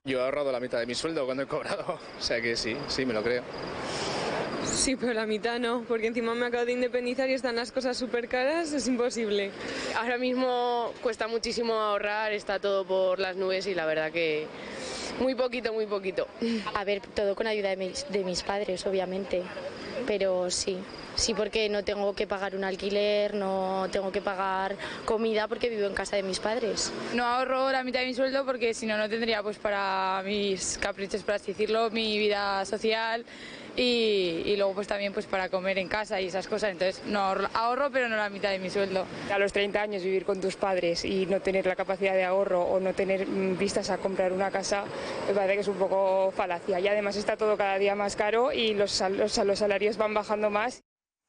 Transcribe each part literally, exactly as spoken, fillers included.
Yo he ahorrado la mitad de mi sueldo cuando he cobrado, o sea que sí, sí, me lo creo. Sí, pero la mitad no, porque encima me acabo de independizar y están las cosas súper caras, es imposible. Ahora mismo cuesta muchísimo ahorrar, está todo por las nubes y la verdad que muy poquito, muy poquito. A ver, todo con ayuda de mis, de mis padres, obviamente, pero sí. Sí, porque no tengo que pagar un alquiler, no tengo que pagar comida porque vivo en casa de mis padres. No ahorro la mitad de mi sueldo porque si no, no tendría pues para mis caprichos, por así decirlo, mi vida social y, y luego pues también pues para comer en casa y esas cosas. Entonces no ahorro, ahorro pero no la mitad de mi sueldo. A los treinta años vivir con tus padres y no tener la capacidad de ahorro o no tener vistas a comprar una casa me parece que es un poco falacia. Y además está todo cada día más caro y los, los, los salarios van bajando más.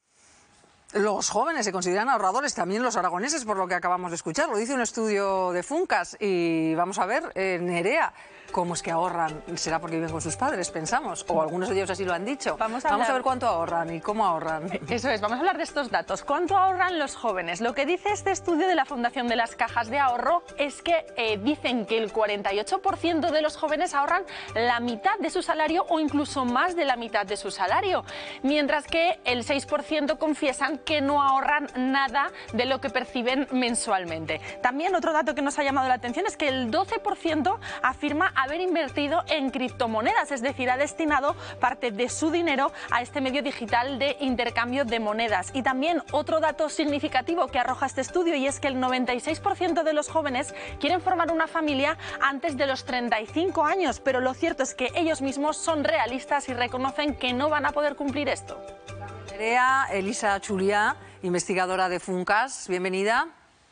Los jóvenes se consideran ahorradores, también los aragoneses, por lo que acabamos de escuchar. Lo dice un estudio de Funcas. Y vamos a ver, eh, Nerea, ¿cómo es que ahorran? ¿Será porque viven con sus padres, pensamos? O algunos de ellos así lo han dicho. Vamos a, vamos a ver cuánto ahorran y cómo ahorran. Eso es, vamos a hablar de estos datos. ¿Cuánto ahorran los jóvenes? Lo que dice este estudio de la Fundación de las Cajas de Ahorro es que eh, dicen que el cuarenta y ocho por ciento de los jóvenes ahorran la mitad de su salario o incluso más de la mitad de su salario, mientras que el seis por ciento confiesan que no ahorran nada de lo que perciben mensualmente. También otro dato que nos ha llamado la atención es que el doce por ciento afirma haber invertido en criptomonedas, es decir, ha destinado parte de su dinero a este medio digital de intercambio de monedas. Y también otro dato significativo que arroja este estudio, y es que el noventa y seis por ciento de los jóvenes quieren formar una familia antes de los treinta y cinco años, pero lo cierto es que ellos mismos son realistas y reconocen que no van a poder cumplir esto. Nerea, Elisa Chuliá, investigadora de Funcas, bienvenida.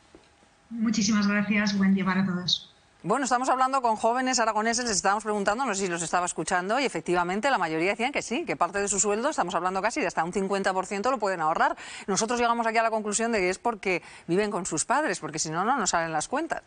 Muchísimas gracias, buen día para todos. Bueno, estamos hablando con jóvenes aragoneses, les estábamos preguntando, no sé si los estaba escuchando, y efectivamente la mayoría decían que sí, que parte de su sueldo, estamos hablando casi de hasta un cincuenta por ciento, lo pueden ahorrar. Nosotros llegamos aquí a la conclusión de que es porque viven con sus padres, porque si no, no nos salen las cuentas.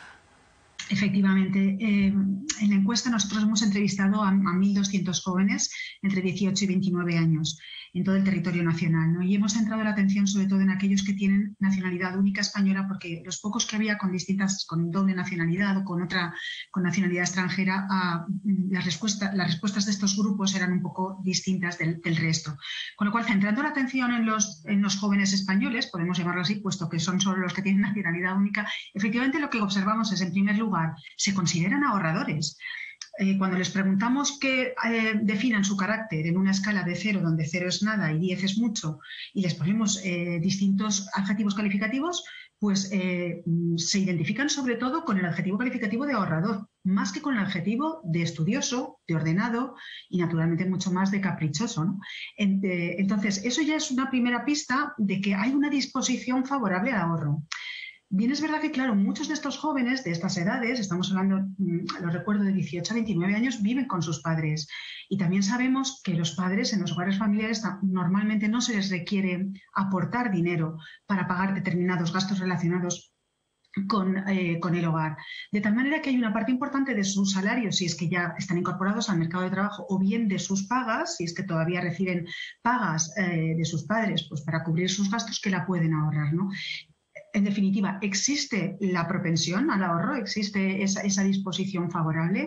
Efectivamente, eh, en la encuesta nosotros hemos entrevistado a, a mil doscientos jóvenes entre dieciocho y veintinueve años en todo el territorio nacional, ¿no? Y hemos centrado la atención sobre todo en aquellos que tienen nacionalidad única española, porque los pocos que había con distintas, con doble nacionalidad o con otra, con nacionalidad extranjera, a, las, respuesta, las respuestas de estos grupos eran un poco distintas del, del resto. Con lo cual, centrando la atención en los, en los jóvenes españoles, podemos llamarlo así, puesto que son solo los que tienen nacionalidad única, efectivamente lo que observamos es, en primer lugar, se consideran ahorradores. Eh, cuando les preguntamos qué eh, definan su carácter en una escala de cero, donde cero es nada y diez es mucho, y les ponemos eh, distintos adjetivos calificativos, pues eh, se identifican sobre todo con el adjetivo calificativo de ahorrador, más que con el adjetivo de estudioso, de ordenado y naturalmente mucho más de caprichoso, ¿no? Entonces, eso ya es una primera pista de que hay una disposición favorable al ahorro. Bien, es verdad que, claro, muchos de estos jóvenes de estas edades, estamos hablando, lo recuerdo, de dieciocho a veintinueve años, viven con sus padres. Y también sabemos que los padres en los hogares familiares normalmente no se les requiere aportar dinero para pagar determinados gastos relacionados Con, eh, con el hogar. De tal manera que hay una parte importante de su salario, si es que ya están incorporados al mercado de trabajo, o bien de sus pagas, si es que todavía reciben pagas eh, de sus padres, pues para cubrir sus gastos, que la pueden ahorrar, ¿no? En definitiva, existe la propensión al ahorro, existe esa, esa disposición favorable,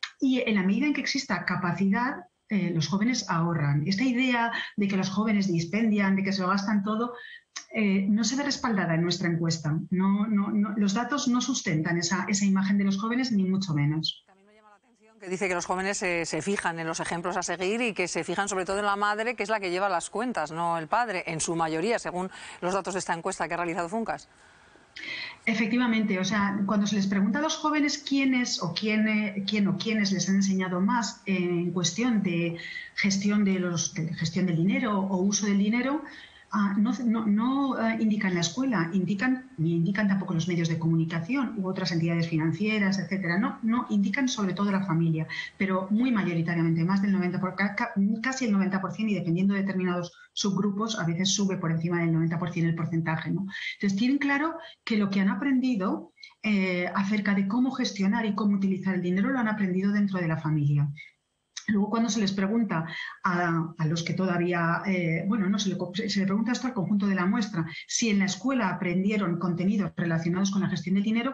y en la medida en que exista capacidad, eh, los jóvenes ahorran. Esta idea de que los jóvenes dispendian, de que se lo gastan todo, eh, no se ve respaldada en nuestra encuesta. No, no, no, los datos no sustentan esa, esa imagen de los jóvenes, ni mucho menos. Que dice que los jóvenes se, se fijan en los ejemplos a seguir y que se fijan sobre todo en la madre, que es la que lleva las cuentas, no el padre, en su mayoría, según los datos de esta encuesta que ha realizado Funcas. Efectivamente, o sea, cuando se les pregunta a los jóvenes quiénes o quién, quién o quiénes les han enseñado más en cuestión de gestión, de los, de gestión del dinero o uso del dinero, Uh, no, no, no uh, indican la escuela, indican, ni indican tampoco los medios de comunicación u otras entidades financieras, etcétera. No, no, indican sobre todo la familia, pero muy mayoritariamente, más del noventa por ciento, casi el noventa por ciento, y dependiendo de determinados subgrupos, a veces sube por encima del noventa por ciento el porcentaje, ¿no? Entonces, tienen claro que lo que han aprendido eh, acerca de cómo gestionar y cómo utilizar el dinero lo han aprendido dentro de la familia. Luego, cuando se les pregunta a, a los que todavía, eh, bueno, no se le, se le pregunta esto al conjunto de la muestra, si en la escuela aprendieron contenidos relacionados con la gestión del dinero,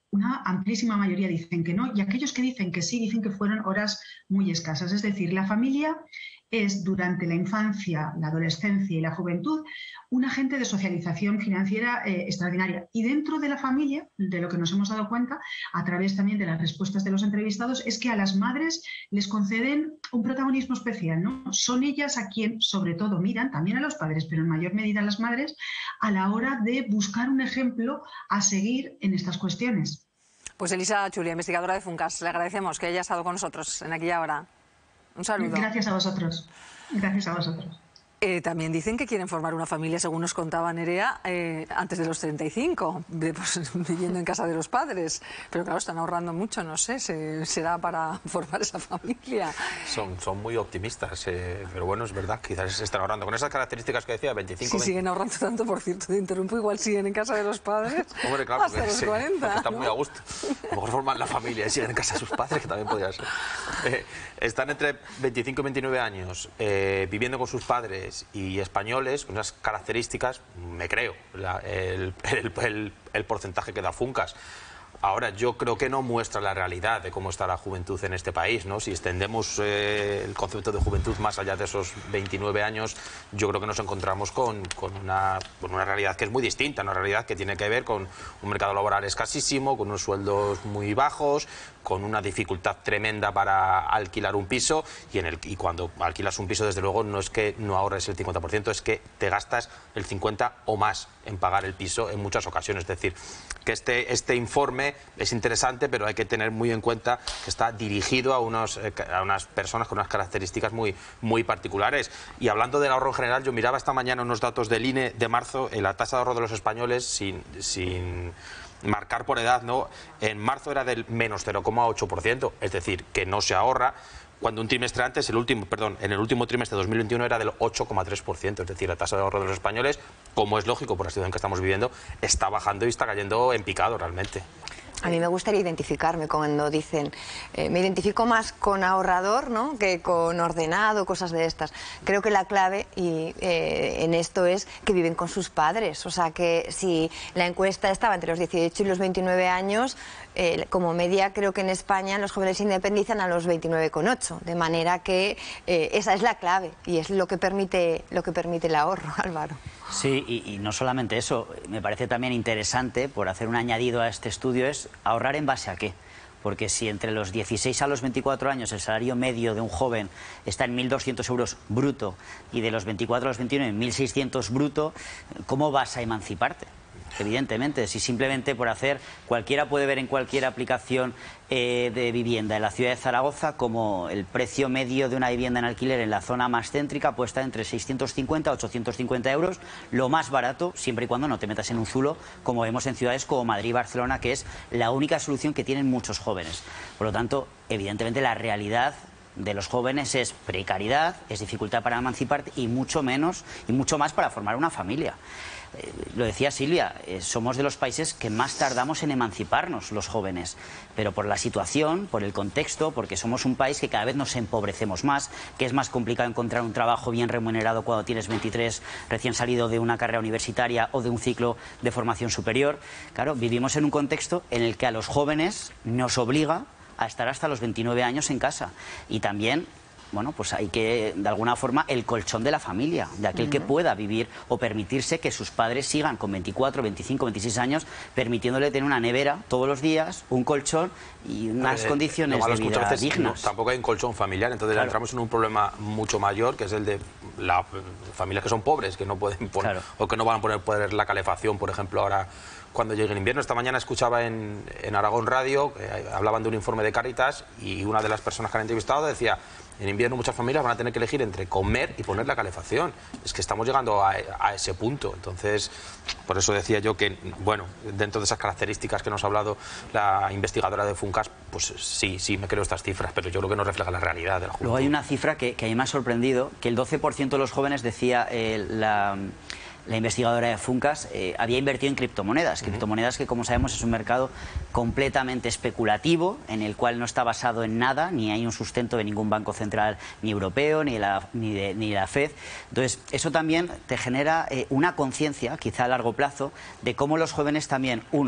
una amplísima mayoría dicen que no, y aquellos que dicen que sí, dicen que fueron horas muy escasas. Es decir, la familia es durante la infancia, la adolescencia y la juventud un agente de socialización financiera eh, extraordinaria. Y dentro de la familia, de lo que nos hemos dado cuenta, a través también de las respuestas de los entrevistados, es que a las madres les conceden un protagonismo especial, ¿no? Son ellas a quien, sobre todo, miran, también a los padres, pero en mayor medida a las madres, a la hora de buscar un ejemplo a seguir en estas cuestiones. Pues Elisa Chulia, investigadora de Funcas, le agradecemos que haya estado con nosotros en Aquí y Ahora. Un saludo. Gracias a vosotros. Gracias a vosotros. Eh, también dicen que quieren formar una familia, según nos contaba Nerea, eh, antes de los treinta y cinco, de, pues, viviendo en casa de los padres. Pero claro, están ahorrando mucho, no sé, se, será para formar esa familia. Son, son muy optimistas, eh, pero bueno, es verdad, quizás se están ahorrando. Con esas características que decía, veinticinco... Si veinte... siguen ahorrando tanto, por cierto, te interrumpo, igual siguen en casa de los padres. Hombre, claro, hasta porque, los sí, cuarenta. porque están ¿no? muy a gusto. A lo mejor forman la familia y siguen en casa de sus padres, que también podría ser. Eh, están entre veinticinco y veintinueve años, eh, viviendo con sus padres y españoles, con esas características, me creo, la, el, el, el, el porcentaje que da Funcas. Ahora, yo creo que no muestra la realidad de cómo está la juventud en este país, ¿no? Si extendemos eh, el concepto de juventud más allá de esos veintinueve años, yo creo que nos encontramos con, con, una, con una realidad que es muy distinta, una realidad que tiene que ver con un mercado laboral escasísimo, con unos sueldos muy bajos, con una dificultad tremenda para alquilar un piso, y, en el, y cuando alquilas un piso, desde luego, no es que no ahorres el cincuenta por ciento, es que te gastas el cincuenta por ciento o más en pagar el piso en muchas ocasiones. Es decir, que este, este informe es interesante, pero hay que tener muy en cuenta que está dirigido a, unos, a unas personas con unas características muy, muy particulares. Y hablando del ahorro en general, yo miraba esta mañana unos datos del I N E de marzo, en la tasa de ahorro de los españoles, sin... sin marcar por edad, ¿no? En marzo era del menos cero coma ocho por ciento, es decir, que no se ahorra, cuando un trimestre antes, el último, perdón, en el último trimestre de dos mil veintiuno era del ocho coma tres por ciento, es decir, la tasa de ahorro de los españoles, como es lógico por la situación que estamos viviendo, está bajando y está cayendo en picado realmente. A mí me gustaría identificarme cuando dicen, eh, me identifico más con ahorrador, ¿no?, que con ordenado, cosas de estas. Creo que la clave y, eh, en esto es que viven con sus padres. O sea, que si la encuesta estaba entre los dieciocho y los veintinueve años, eh, como media creo que en España los jóvenes se independizan a los veintinueve coma ocho. De manera que eh, esa es la clave y es lo que permite, lo que permite el ahorro, Álvaro. Sí, y, y no solamente eso, me parece también interesante, por hacer un añadido a este estudio, es ahorrar en base a qué. Porque si entre los dieciséis a los veinticuatro años el salario medio de un joven está en mil doscientos euros bruto y de los veinticuatro a los veintiuno en mil seiscientos bruto, ¿cómo vas a emanciparte? Evidentemente, si simplemente por hacer, cualquiera puede ver en cualquier aplicación eh, de vivienda en la ciudad de Zaragoza como el precio medio de una vivienda en alquiler en la zona más céntrica puede estar entre seiscientos cincuenta a ochocientos cincuenta euros, lo más barato, siempre y cuando no te metas en un zulo, como vemos en ciudades como Madrid y Barcelona, que es la única solución que tienen muchos jóvenes. Por lo tanto, evidentemente la realidad de los jóvenes es precariedad, es dificultad para emanciparte y mucho menos y mucho más para formar una familia. Eh, lo decía Silvia, eh, somos de los países que más tardamos en emanciparnos los jóvenes, pero por la situación, por el contexto, porque somos un país que cada vez nos empobrecemos más, que es más complicado encontrar un trabajo bien remunerado cuando tienes veintitrés, recién salido de una carrera universitaria o de un ciclo de formación superior. Claro, vivimos en un contexto en el que a los jóvenes nos obliga a estar hasta los veintinueve años en casa. Y también, bueno, pues hay que, de alguna forma, el colchón de la familia, de aquel uh-huh. que pueda vivir o permitirse que sus padres sigan con veinticuatro, veinticinco, veintiséis años, permitiéndole tener una nevera todos los días, un colchón y unas eh, condiciones de vida veces, dignas. No, tampoco hay un colchón familiar, entonces claro. entramos en un problema mucho mayor, que es el de las familias que son pobres, que no pueden poner, claro. o que no van a poner, poner la calefacción, por ejemplo, ahora cuando llegue el invierno. Esta mañana escuchaba en, en Aragón Radio, eh, hablaban de un informe de Cáritas y una de las personas que han entrevistado decía, en invierno muchas familias van a tener que elegir entre comer y poner la calefacción. Es que estamos llegando a, a ese punto. Entonces, por eso decía yo que, bueno, dentro de esas características que nos ha hablado la investigadora de Funcas, pues sí, sí me creo estas cifras, pero yo creo que no refleja la realidad de la juventud. Luego hay una cifra que, que a mí me ha sorprendido, que el doce por ciento de los jóvenes, decía eh, la... la investigadora de Funcas, eh, había invertido en criptomonedas. Uh-huh. Criptomonedas que, como sabemos, es un mercado completamente especulativo, en el cual no está basado en nada, ni hay un sustento de ningún banco central, ni europeo, ni la, ni de, ni la Fed. Entonces, eso también te genera eh, una conciencia, quizá a largo plazo, de cómo los jóvenes también, uno,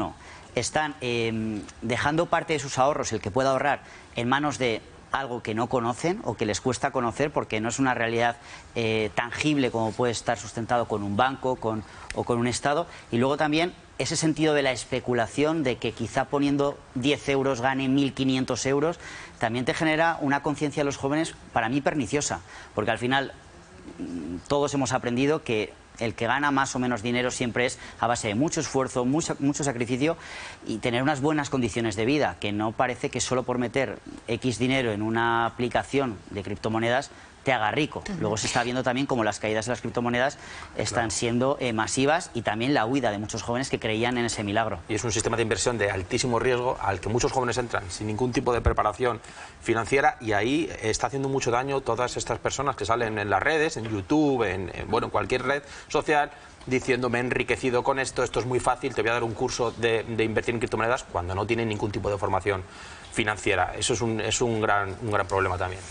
están eh, dejando parte de sus ahorros, el que pueda ahorrar, en manos de algo que no conocen o que les cuesta conocer porque no es una realidad eh, tangible como puede estar sustentado con un banco con, o con un Estado. Y luego también ese sentido de la especulación, de que quizá poniendo diez euros gane mil quinientos euros, también te genera una conciencia de los jóvenes, para mí, perniciosa, porque al final todos hemos aprendido que el que gana más o menos dinero siempre es a base de mucho esfuerzo, mucho, mucho sacrificio y tener unas buenas condiciones de vida, que no parece que solo por meter X dinero en una aplicación de criptomonedas te haga rico. Luego se está viendo también como las caídas de las criptomonedas están claro. siendo eh, masivas, y también la huida de muchos jóvenes que creían en ese milagro. Y es un sistema de inversión de altísimo riesgo al que muchos jóvenes entran sin ningún tipo de preparación financiera, y ahí está haciendo mucho daño todas estas personas que salen en las redes, en YouTube, en, en bueno, en cualquier red social, diciendo me he enriquecido con esto, esto es muy fácil, te voy a dar un curso de, de invertir en criptomonedas, cuando no tienen ningún tipo de formación financiera. Eso es un, es un, gran, un gran problema también.